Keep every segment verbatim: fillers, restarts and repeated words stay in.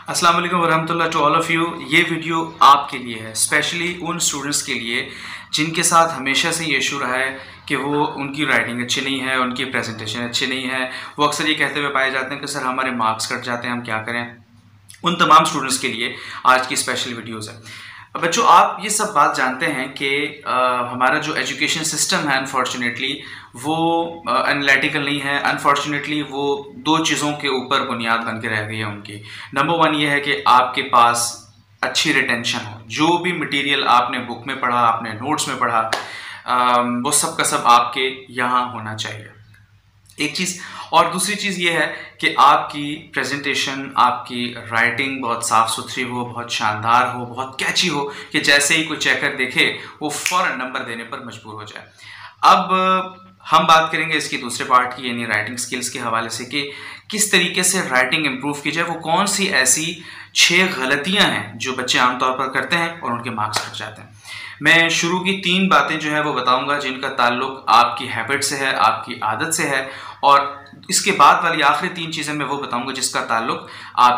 अस्सलाम वालेकुम वरहमतुल्लाह टू ऑल ऑफ़ यू। ये वीडियो आपके लिए है, स्पेशली उन स्टूडेंट्स के लिए जिनके साथ हमेशा से ये इशू रहा है कि वो उनकी राइटिंग अच्छी नहीं है, उनकी प्रेजेंटेशन अच्छी नहीं है। वो अक्सर ये कहते हुए पाए जाते हैं कि सर हमारे मार्क्स कट जाते हैं, हम क्या करें। उन तमाम स्टूडेंट्स के लिए आज की स्पेशल वीडियोज़ है। बच्चों, आप ये सब बात जानते हैं कि हमारा जो एजुकेशन सिस्टम है अनफॉर्चुनेटली वो एनालिटिकल नहीं है। अनफॉर्चुनेटली वो दो चीज़ों के ऊपर बुनियाद बन के रह गई है उनकी। नंबर वन ये है कि आपके पास अच्छी रिटेंशन हो, जो भी मटेरियल आपने बुक में पढ़ा, आपने नोट्स में पढ़ा, वो सब का सब आपके यहाँ होना चाहिए, एक चीज़। और दूसरी चीज़ ये है कि आपकी प्रेजेंटेशन, आपकी राइटिंग बहुत साफ़ सुथरी हो, बहुत शानदार हो, बहुत कैची हो कि जैसे ही कोई चेकर देखे वो फ़ौरन नंबर देने पर मजबूर हो जाए। अब हम बात करेंगे इसकी दूसरे पार्ट की, यानी राइटिंग स्किल्स के हवाले से कि किस तरीके से राइटिंग इम्प्रूव की जाए। वो कौन सी ऐसी छः गलतियाँ हैं जो बच्चे आमतौर पर करते हैं और उनके मार्क्स कट जाते हैं। मैं शुरू की तीन बातें जो है वो बताऊंगा जिनका ताल्लुक आपकी हैबिट से है, आपकी आदत से है, और इसके बाद वाली आखिरी तीन चीज़ें मैं वो बताऊंगा जिसका ताल्लुक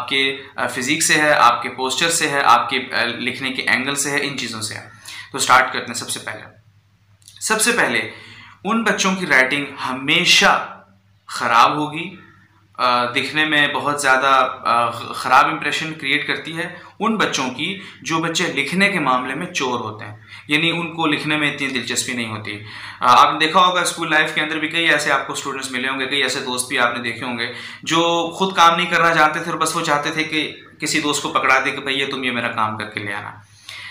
आपके फिजिक से है, आपके पोस्चर से है, आपके लिखने के एंगल से है, इन चीज़ों से है। तो स्टार्ट करते हैं। सबसे पहले सबसे पहले उन बच्चों की राइटिंग हमेशा ख़राब होगी, दिखने में बहुत ज़्यादा ख़राब इंप्रेशन क्रिएट करती है उन बच्चों की जो बच्चे लिखने के मामले में चोर होते हैं, यानी उनको लिखने में इतनी दिलचस्पी नहीं होती। आपने देखा होगा स्कूल लाइफ के अंदर भी कई ऐसे आपको स्टूडेंट्स मिले होंगे, कई ऐसे दोस्त भी आपने देखे होंगे जो खुद काम नहीं करना चाहते थे और बस वो चाहते थे कि किसी दोस्त को पकड़ा दे कि भैया तुम ये मेरा काम करके ले आना।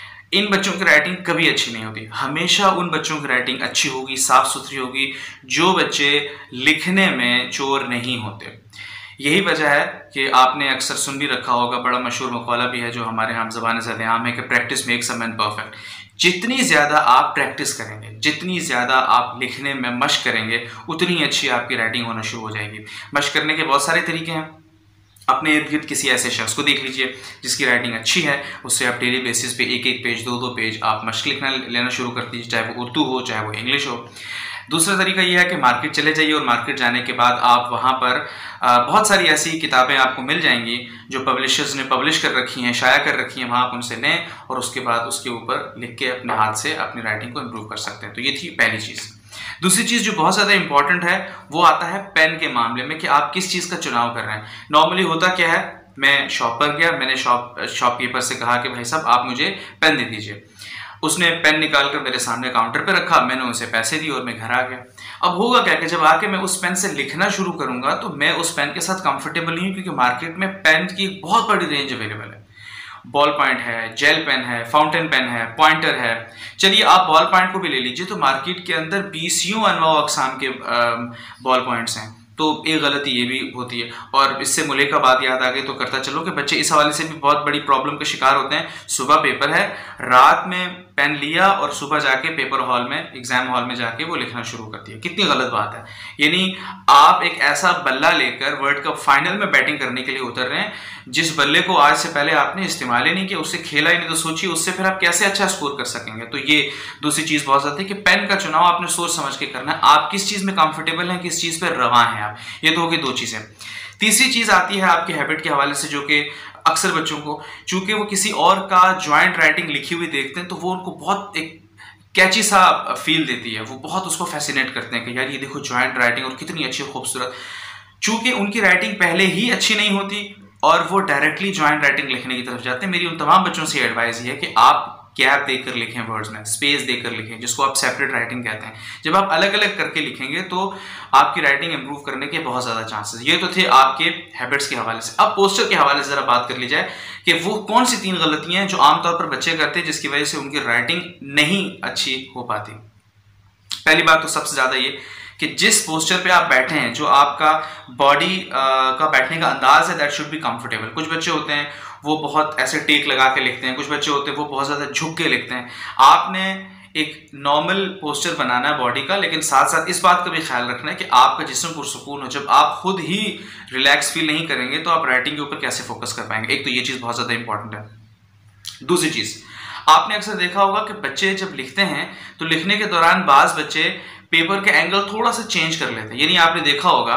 इन बच्चों की राइटिंग कभी अच्छी नहीं होती। हमेशा उन बच्चों की राइटिंग अच्छी होगी, साफ़ सुथरी होगी, जो बच्चे लिखने में चोर नहीं होते। यही वजह है कि आपने अक्सर सुन भी रखा होगा, बड़ा मशहूर मकौला भी है जो हमारे यहाँ ज़बान ज़्यादा आम है कि practice makes a man perfect. जितनी ज़्यादा आप प्रैक्टिस करेंगे, जितनी ज़्यादा आप लिखने में मशक करेंगे, उतनी अच्छी आपकी राइटिंग होना शुरू हो जाएगी। मशक करने के बहुत सारे तरीके हैं। अपने इर्द गिर्द किसी ऐसे शख्स को देख लीजिए जिसकी राइटिंग अच्छी है, उससे आप डेली बेसिस पे एक एक पेज, दो दो पेज आप मशक लिखना लेना शुरू कर दीजिए, चाहे वो उर्दू हो, चाहे वो इंग्लिश हो। दूसरा तरीका यह है कि मार्केट चले जाइए और मार्केट जाने के बाद आप वहाँ पर बहुत सारी ऐसी किताबें आपको मिल जाएंगी जो पब्लिशर्स ने पब्लिश कर रखी हैं, शाया कर रखी हैं, वहाँ आप उनसे लें और उसके बाद उसके ऊपर लिख के अपने हाथ से अपनी राइटिंग को इम्प्रूव कर सकते हैं। तो ये थी पहली चीज़। दूसरी चीज़ जो बहुत ज़्यादा इंपॉर्टेंट है वो आता है पेन के मामले में कि आप किस चीज़ का चुनाव कर रहे हैं। नॉर्मली होता क्या है, मैं शॉप पर गया, मैंने शॉप शॉपकीपर से कहा कि भाई साहब आप मुझे पेन दे दीजिए। उसने पेन निकाल कर मेरे सामने काउंटर पे रखा, मैंने उसे पैसे दिए और मैं घर आ गया। अब होगा क्या कि जब आके मैं उस पेन से लिखना शुरू करूंगा तो मैं उस पेन के साथ कंफर्टेबल नहीं हूँ, क्योंकि मार्केट में पेन की बहुत बड़ी रेंज अवेलेबल है। बॉल पॉइंट है, जेल पेन है, फाउंटेन पेन है, पॉइंटर है। चलिए आप बॉल पॉइंट को भी ले लीजिए, तो मार्केट के अंदर बीसियों अनवा अकसाम के बॉल पॉइंट्स हैं। तो एक गलती ये भी होती है। और इससे मुले का बात याद आ गई तो करता चलो कि बच्चे इस हवाले से भी बहुत बड़ी प्रॉब्लम का शिकार होते हैं। सुबह पेपर है, रात में पेन लिया और सुबह जाके पेपर हॉल में, एग्जाम हॉल में जाके वो लिखना शुरू कर दिया। कितनी गलत बात है। यानी आप एक ऐसा बल्ला लेकर वर्ल्ड कप फाइनल में बैटिंग करने के लिए उतर रहे हैं जिस बल्ले को आज से पहले आपने इस्तेमाल ही नहीं किया, उससे खेला ही नहीं, तो सोचिए उससे फिर आप कैसे अच्छा स्कोर कर सकेंगे। तो ये दूसरी चीज बहुत ज्यादा है कि पेन का चुनाव आपने सोच समझ के करना है। आप किस चीज में कंफर्टेबल हैं, किस चीज पर रवा हैं आप। ये तो होगी दो चीजें। तीसरी चीज आती है आपके हैबिट के हवाले से, जो कि अक्सर बच्चों को, चूंकि वो किसी और का ज्वाइंट राइटिंग लिखी हुई देखते हैं तो वो उनको बहुत एक कैची सा फील देती है, वो बहुत उसको फैसिनेट करते हैं कि यार ये देखो ज्वाइंट राइटिंग और कितनी अच्छी खूबसूरत। चूंकि उनकी राइटिंग पहले ही अच्छी नहीं होती और वो डायरेक्टली ज्वाइंट राइटिंग लिखने की तरफ जाते हैं। मेरी उन तमाम बच्चों से एडवाइस ये है कि आप गैप देकर लिखें, वर्ड्स में स्पेस देकर लिखें, जिसको आप सेपरेट राइटिंग कहते हैं। जब आप अलग अलग करके लिखेंगे तो आपकी राइटिंग इंप्रूव करने के बहुत ज़्यादा चांसेस। ये तो थे आपके हैबिट्स के हवाले से। अब पोस्चर के हवाले से ज़रा बात कर ली जाए कि वो कौन सी तीन गलतियां हैं जो आमतौर पर बच्चे करते हैं जिसकी वजह से उनकी राइटिंग नहीं अच्छी हो पाती। पहली बात तो सबसे ज़्यादा ये कि जिस पोस्चर पे आप बैठे हैं, जो आपका बॉडी का बैठने का अंदाज है, दैट शुड बी कंफर्टेबल। कुछ बच्चे होते हैं वो बहुत ऐसे टेक लगा के लिखते हैं, कुछ बच्चे होते हैं वो बहुत ज़्यादा झुक के लिखते हैं। आपने एक नॉर्मल पोस्चर बनाना है बॉडी का, लेकिन साथ साथ इस बात का भी ख्याल रखना है कि आपका जिस्म पुरसुकून हो। जब आप खुद ही रिलैक्स फील नहीं करेंगे तो आप राइटिंग के ऊपर कैसे फोकस कर पाएंगे। एक तो ये चीज़ बहुत ज़्यादा इंपॉर्टेंट है। दूसरी चीज़, आपने अक्सर देखा होगा कि बच्चे जब लिखते हैं तो लिखने के दौरान बाज बच्चे पेपर के एंगल थोड़ा सा चेंज कर लेते हैं। यानी आपने देखा होगा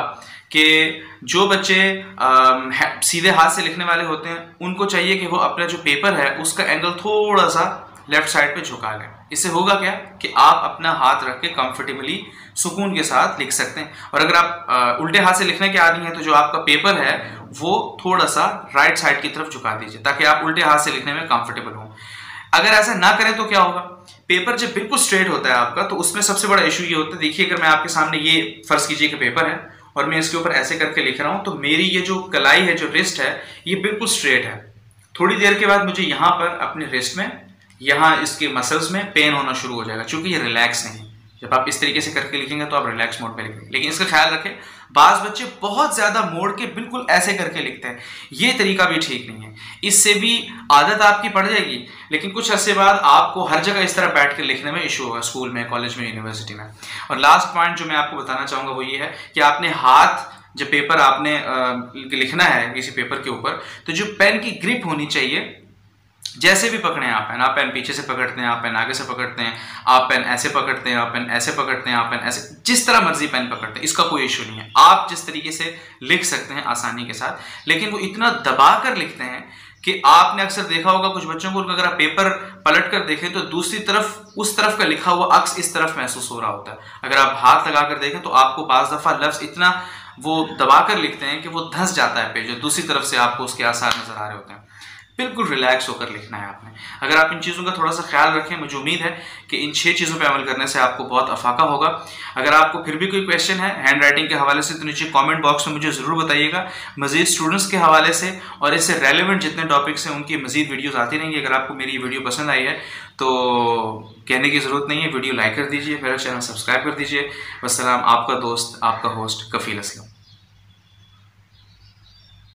कि जो बच्चे आ, सीधे हाथ से लिखने वाले होते हैं उनको चाहिए कि वो अपना जो पेपर है उसका एंगल थोड़ा सा लेफ्ट साइड पे झुका लें। इससे होगा क्या कि आप अपना हाथ रख के कंफर्टेबली सुकून के साथ लिख सकते हैं। और अगर आप आ, उल्टे हाथ से लिखने के आदी हैं तो जो आपका पेपर है वो थोड़ा सा राइट साइड की तरफ झुका दीजिए ताकि आप उल्टे हाथ से लिखने में कंफर्टेबल हों। अगर ऐसा ना करें तो क्या होगा, पेपर जब बिल्कुल स्ट्रेट होता है आपका तो उसमें सबसे बड़ा इशू ये होता है, देखिए अगर मैं आपके सामने ये फर्ज कीजिए कि पेपर है और मैं इसके ऊपर ऐसे करके लिख रहा हूं तो मेरी ये जो कलाई है, जो रिस्ट है, ये बिल्कुल स्ट्रेट है। थोड़ी देर के बाद मुझे यहां पर अपने रिस्ट में, यहां इसके मसल्स में पेन होना शुरू हो जाएगा क्योंकि ये रिलैक्स नहीं। जब आप इस तरीके से करके लिखेंगे तो आप रिलैक्स मोड पे लिखेंगे। लेकिन इसका ख्याल रखें, बाज बच्चे बहुत ज्यादा मोड़ के बिल्कुल ऐसे करके लिखते हैं, ये तरीका भी ठीक नहीं है। इससे भी आदत आपकी पड़ जाएगी, लेकिन कुछ अरसे बाद आपको हर जगह इस तरह बैठ कर लिखने में इशू होगा, स्कूल में, कॉलेज में, यूनिवर्सिटी में। और लास्ट पॉइंट जो मैं आपको बताना चाहूंगा वो ये है कि आपने हाथ, जब पेपर आपने लिखना है किसी पेपर के ऊपर, तो जो पेन की ग्रिप होनी चाहिए, जैसे भी पकड़े हैं आप पेन, आप पेन पीछे से पकड़ते हैं, आप पेन आगे से पकड़ते हैं, आप पेन ऐसे पकड़ते हैं, आप पेन ऐसे पकड़ते हैं, आप पेन ऐसे, जिस तरह मर्जी पेन पकड़ते हैं, इसका कोई इशू नहीं है। आप जिस तरीके से लिख सकते हैं आसानी के साथ, लेकिन वो इतना दबा कर लिखते हैं कि आपने अक्सर देखा होगा कुछ बच्चों को, अगर आप पेपर पलट कर देखें तो दूसरी तरफ, उस तरफ का लिखा हुआ अक्स इस तरफ महसूस हो रहा होता है। अगर आप हाथ लगा कर देखें तो आपको बाज दफा लफ्ज इतना वो दबा कर लिखते हैं कि वो धंस जाता है पेज, दूसरी तरफ से आपको उसके आसार नजर आ रहे होते हैं। बिल्कुल रिलैक्स होकर लिखना है आपने। अगर आप इन चीज़ों का थोड़ा सा ख्याल रखें, मुझे उम्मीद है कि इन छह चीज़ों पे अमल करने से आपको बहुत अफाका होगा। अगर आपको फिर भी कोई क्वेश्चन है हैंड राइटिंग के हवाले से तो नीचे कमेंट बॉक्स में मुझे ज़रूर बताइएगा। मज़ीद स्टूडेंट्स के हवाले से और इससे रेलिवेंट जितने टॉपिक्स हैं उनकी मज़ीद वीडियोज़ आती रहेंगी। अगर आपको मेरी वीडियो पसंद आई है तो कहने की ज़रूरत नहीं है, वीडियो लाइक कर दीजिए, मेरा चैनल सब्सक्राइब कर दीजिए। वस्सलाम, आपका दोस्त, आपका होस्ट कफील असलम।